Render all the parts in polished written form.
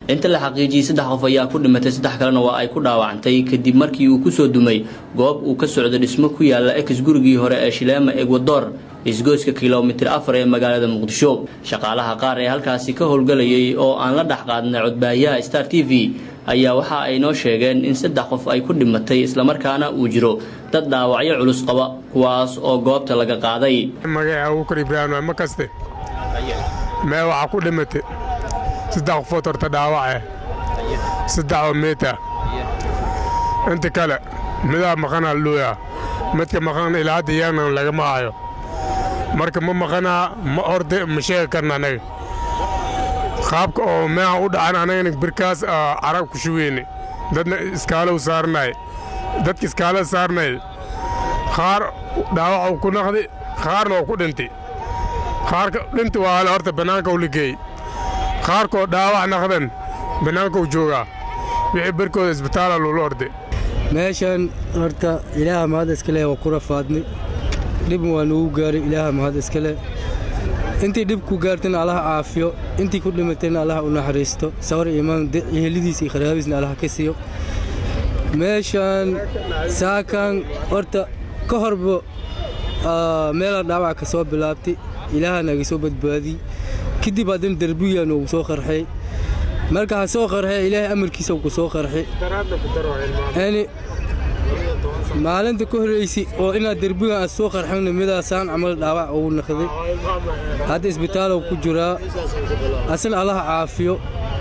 inta la xaqiijiyay 3 qof ayaa ku dhimatay 3 kalena waa ay ku dhaawacantay kadib markii uu ku soo dumay goob uu ka socdo dhismo ku yaala ex gurigii hore ee Shileema Ecuador isgoyska kiiloomitir 4 ee magaalada Muqdisho shaqaalaha qaar ee halkaasi ka howlgalayay oo aan la dhaxqaadnay codbaahiyaha Star TV ayaa waxa ay noo sheegeen in 3 qof ay ku dhimatay isla markaana uu jiro dad dhaawacyo culus qaba kuwaas oo goobta laga qaaday magaca uu ku Ibrahim ma kaste ma waxa ku dhimatay 3 qof oo dhaawac 3 meter inta kale midaa maqana looya midka maqana ilaa hadda yaana laga maayo marka ma maqana ma orde ma sheeg karna anaga qaabka oo ma u dhacana anaga birkaas arab ku shuweene dadna iskaalo saarnay dadka iskaalo saarnay qaar dhaawac ku naqdi qaarna ku dhintay qaarka dhinta waa la horta banaanka u ligay qaarko dhaawac naqdan banaanka u jooga wixii birkooda isbitaal loo orday meeshan horta ilaaha mahad iska leh oo ku rafaadnay dib waan ugu gaaray ilaaha mahad iska leh intii dib ku gaartay Allah caafiyo intii ku dhimatayna Allah u naxariisto sawir iimaan eheladiisa iyo qaraabadiisna Allah ka siiyo meeshan saakan horta ka horbo meel dhaawac ka soo bilaabtay ilaaha naga soo badbaadi kadib adan darbigan uu soo qarxay marka soo qarxay ilaahay amarkiisa uu soo qarxay ani maalinta ku horeysay oo ina darbigan soo qarxay midaasan amal dhaawac uu naqday hada isbitaal uu ku jira asan Allah caafiyo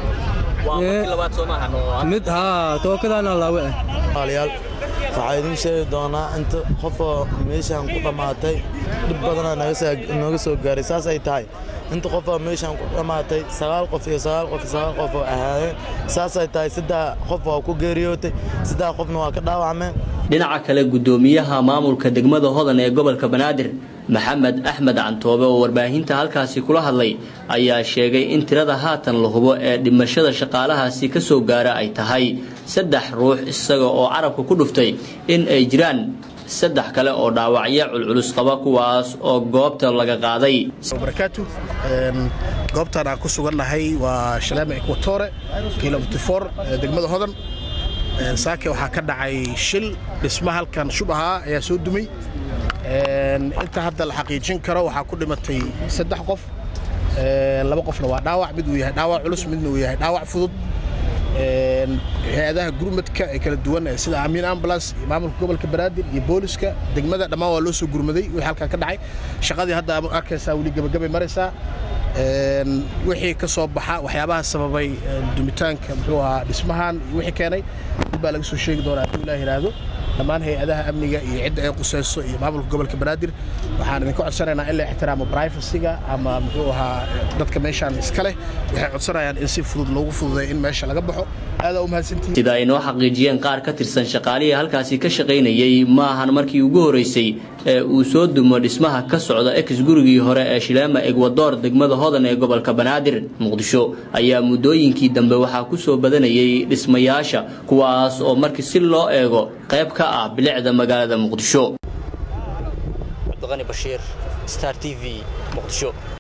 mid tookadana laawe haliyaal waxa idin sheegi doonaa inta qof meeshan ku dhamaatay dib badan naga soo gaaray saas ay tahay inta qof meeshan ku dhamaatay 9 qof iyo 9 qof oo ahaayeen saas ay tahay 3 qof oo ku geeriyootay 3 qofna waa ka dhaawacmeen dhinaca kale gudoomiyaha maamulka degmada Hodan ee gobolka Banaadir Maxamed Axmed Cantoobe oo warbaahinta halkaasi kula hadlay ayaa sheegay in tirada haatan la hubo ee dhimashada shaqaalahaasi ka soo gaara ay tahay 3 ruux isaga oo carabka ku dhuftay in ay jiraan 3 kale oo dhaawacyo culculus qaba kuwaas oo goobta laga qaaday barakaatu goobtan aan ku sugannahay waa Shileema Ecuador kiiloomitir 4 degmada Hodan saake waxa ka dhacay shil dhismaha halkan shubaha ayaa soo dumay inta hadda la xaqiijin karo waxa ku dhimatay 3 qof 2 qofna waa dhaawac mid uu yahay dhaawac culus midna uu yahay dhaawac fudud hay'adaha gurmadka ee kala duwan sida Amiin Ambulance maamulka gobolka Banaadir iyo booliska degmada dhamaan waa loo soo gurmaday wixii halka ka dhacay shaqadii hadda arkaysa wali gabagabay maraysa wixii ka soo baxa waxyaabaha sababay dumitaanka muxuu ahaa dhismahan wixii keenay baa laga soo sheegi doonaa Ilaahay raado dhamaan hay'adaha amniga iyo cid ay qusayso iyo maamulka gobolka Banaadir waxaan idin ku codsanaynaa in la ixtiraamo privacy-ga ama muxuu ahaa dadka meeshan iska leh waxay codsanayaan in si fudud loogu fududeeyo in meesha laga baxo aad u mahadsantihiin sida ay noo xaqiijiyeen qaar ka tirsan shaqaalihi halkaasi ka shaqeynayay ma ahan markii ugu horeysay ee uu soo dumo dhismaha ka socda ex gurigii hore ee Shileema Ecuador degmada Hodan ee gobolka Banaadir Muqdisho ayaa muddooyinkii dambe waxa ku soo badanayay dhismayaasha kuwaas oo markii si loo eego qayb ka ah bilicda magaalada Muqdisho. Abdulqani Bashiir, Star TV, Muqdisho.